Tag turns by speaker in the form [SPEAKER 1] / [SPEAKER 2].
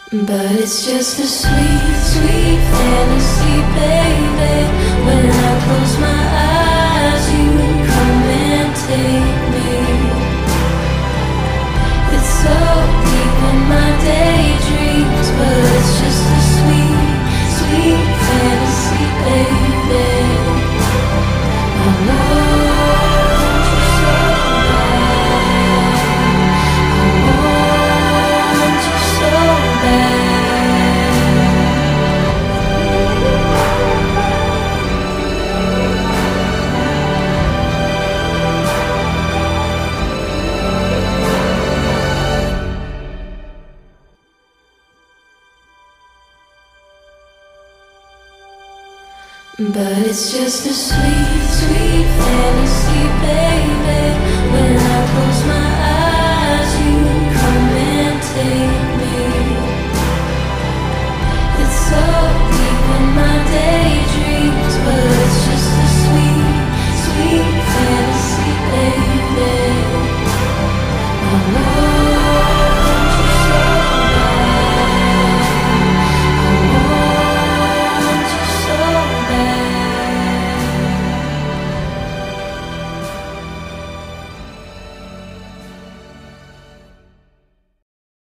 [SPEAKER 1] But it's just a sweet, sweet fantasy, baby. When I close my eyes, you come and take me. It's so deep in my daydreams, but it's just a sweet, sweet fantasy, baby. I want you so bad. I want you so bad. But it's just a sweet, sweet fantasy.